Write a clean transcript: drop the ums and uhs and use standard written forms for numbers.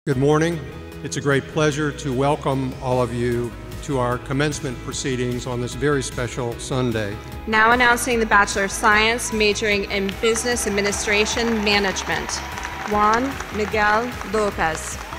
Good morning. It's a great pleasure to welcome all of you to our commencement proceedings on this very special Sunday. Now announcing the Bachelor of Science majoring in Business Administration Management, Juan Miguel Lopez.